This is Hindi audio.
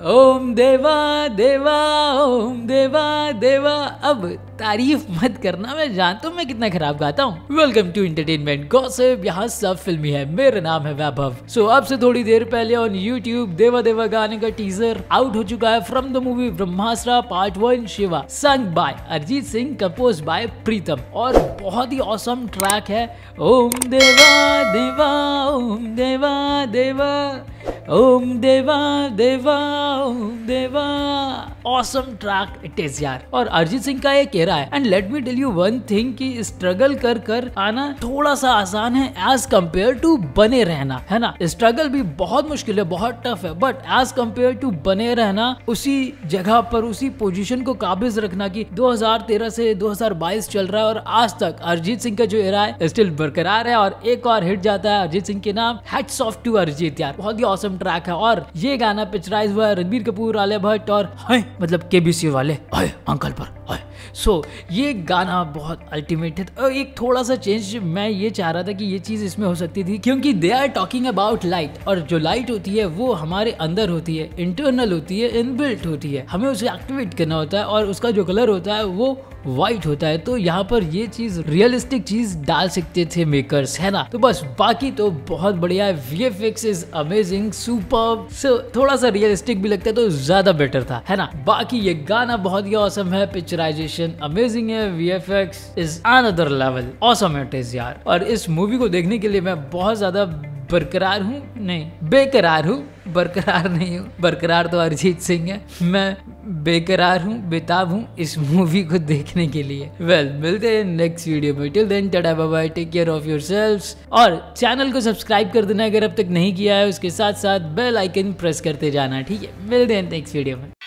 ओम देवा देवा ओम देवा देवा। अब तारीफ मत करना, मैं जानता हूँ मैं कितना खराब गाता हूँ। वेलकम टू एंटरटेनमेंट गॉसिप, यहाँ सब फिल्मी है। मेरा नाम है वैभव। सो अब से थोड़ी देर पहले ऑन यूट्यूब देवा देवा गाने का टीजर आउट हो चुका है from the movie Brahmastra part 1 Shiva, संग by Arijit Singh, compose by Pritam, और बहुत ही ऑसम ट्रैक है। ओम देवा देवा ओम देवा देवा ओम देवा देवा ओम देवा। ऑसम ट्रैक इट इज यार। और अरिजीत सिंह का ये कह रहा है, and let me tell you one thing कि स्ट्रगल कर कर आना थोड़ा सा आसान है एज कम्पेयर टू बने रहना, है ना। स्ट्रगल भी बहुत मुश्किल है, बहुत टफ है, बट एज कम्पेयर टू बने रहना, उसी जगह पर उसी पोजीशन को काबिज रखना कि 2013 से 2022 चल रहा है और आज तक अरिजीत सिंह का जो एरा है स्टिल बरकरार है। और एक और हिट जाता है अरिजीत सिंह के नाम, हैट्स ऑफ टू अरिजीत यार। बहुत ही ऑसम ट्रैक है। और ये गाना पिक्चराइज हुआ है रणबीर कपूर, आलिया भट्ट और मतलब केबीसी वाले अंकल पर। सो ये गाना बहुत अल्टीमेट है। और एक थोड़ा सा चेंज मैं ये चाह रहा था कि ये चीज इसमें हो सकती थी, क्योंकि they are talking about light, और जो लाइट होती है वो हमारे अंदर होती है, इंटरनल होती है, इनबिल्ट होती है, हमें उसे एक्टिवेट करना होता है, और उसका जो कलर होता है वो व्हाइट होता है। तो यहाँ पर ये चीज रियलिस्टिक चीज डाल सकते थे मेकर्स, है ना। तो बस बाकी तो बहुत बढ़िया है। VFX is amazing, superb. So थोड़ा सा रियलिस्टिक भी लगता है तो ज्यादा बेटर था, है ना। बाकी ये गाना बहुत ही ऑसम है, पिक्चराइजेशन अमेजिंग है, VFX is another level, awesome it is यार। और इस मूवी को देखने के लिए मैं बहुत ज्यादा बरकरार हूँ, नहीं बेकरार हूँ, बरकरार नहीं हूँ। बरकरार तो अरिजीत सिंह है, मैं बेकरार हूँ, बेताब हूँ इस मूवी को देखने के लिए। मिलते हैं नेक्स्ट वीडियो में। Till then tata bye bye, take care of yourselves. और चैनल को सब्सक्राइब कर देना अगर अब तक नहीं किया है, उसके साथ साथ बेल आइकन प्रेस करते जाना, ठीक है। मिलते हैं नेक्स्ट वीडियो में।